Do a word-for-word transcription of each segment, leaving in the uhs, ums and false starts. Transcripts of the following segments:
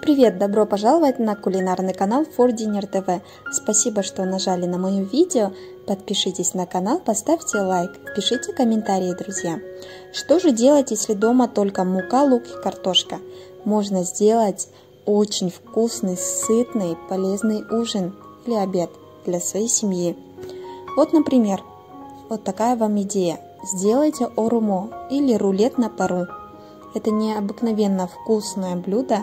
Привет! Добро пожаловать на кулинарный канал For Dinner ти ви. Спасибо, что нажали на мое видео. Подпишитесь на канал, поставьте лайк, пишите комментарии, друзья. Что же делать, если дома только мука, лук и картошка? Можно сделать очень вкусный, сытный, полезный ужин или обед для своей семьи. Вот, например, вот такая вам идея. Сделайте орумо или рулет на пару. Это необыкновенно вкусное блюдо,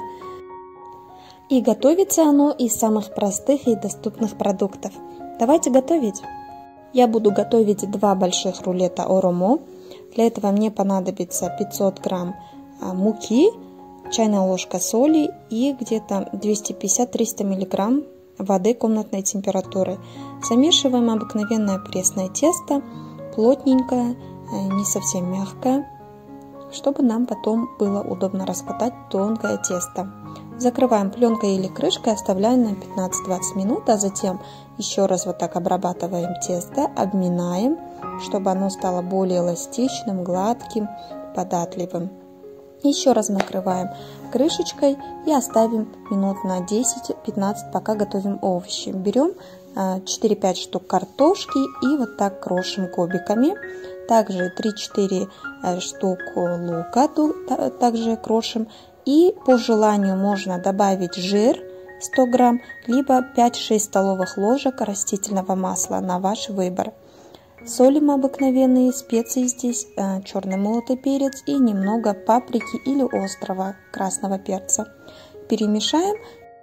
и готовится оно из самых простых и доступных продуктов. Давайте готовить. Я буду готовить два больших рулета орумо. Для этого мне понадобится пятьсот грамм муки, чайная ложка соли и где-то двести пятьдесят — триста миллиграмм воды комнатной температуры. Замешиваем обыкновенное пресное тесто, плотненькое, не совсем мягкое, чтобы нам потом было удобно раскатать тонкое тесто. Закрываем пленкой или крышкой, оставляем на пятнадцать-двадцать минут, а затем еще раз вот так обрабатываем тесто, обминаем, чтобы оно стало более эластичным, гладким, податливым. Еще раз накрываем крышечкой и оставим минут на десять-пятнадцать, пока готовим овощи. Берем четыре-пять штук картошки и вот так крошим кубиками. Также три-четыре штук лука также крошим. И по желанию можно добавить жир сто грамм, либо пять-шесть столовых ложек растительного масла, на ваш выбор. Солим обыкновенные специи здесь, черный молотый перец и немного паприки или острого красного перца. Перемешаем.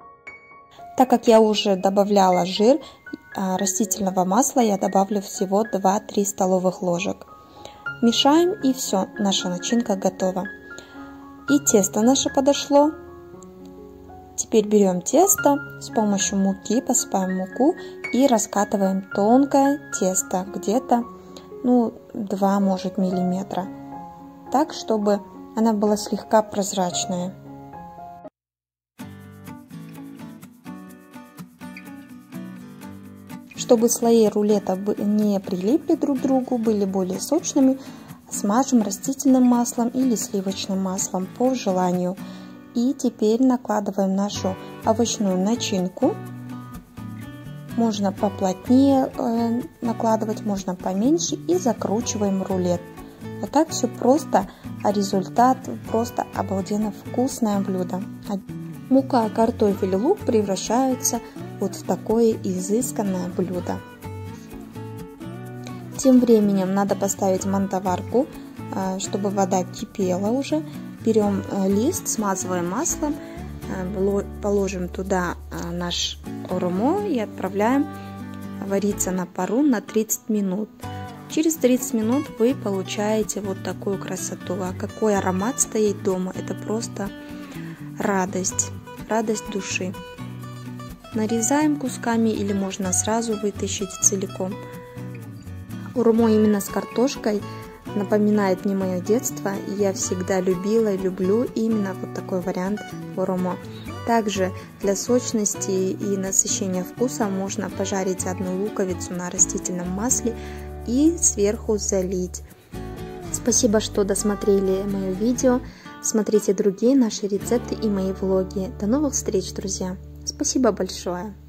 Так как я уже добавляла жир, растительного масла я добавлю всего два-три столовых ложек. Мешаем, и все, наша начинка готова. И тесто наше подошло. Теперь берем тесто, с помощью муки посыпаем муку и раскатываем тонкое тесто, где-то ну, два, может, миллиметра, так, чтобы она была слегка прозрачная. Чтобы слои рулета не прилипли друг к другу, были более сочными, смажем растительным маслом или сливочным маслом по желанию. И теперь накладываем нашу овощную начинку. Можно поплотнее э, накладывать, можно поменьше, и закручиваем рулет. Вот так все просто, а результат просто обалденно вкусное блюдо. Мука, картофель и лук превращаются вот в такое изысканное блюдо. Тем временем надо поставить мантоварку, чтобы вода кипела уже. Берем лист, смазываем маслом, положим туда наш орумо и отправляем вариться на пару на тридцать минут. Через тридцать минут вы получаете вот такую красоту. А какой аромат стоит дома! Это просто радость, радость души. Нарезаем кусками или можно сразу вытащить целиком. Орумо именно с картошкой напоминает мне мое детство, и я всегда любила и люблю именно вот такой вариант орумо. Также для сочности и насыщения вкуса можно пожарить одну луковицу на растительном масле и сверху залить. Спасибо, что досмотрели мое видео. Смотрите другие наши рецепты и мои влоги. До новых встреч, друзья! Спасибо большое!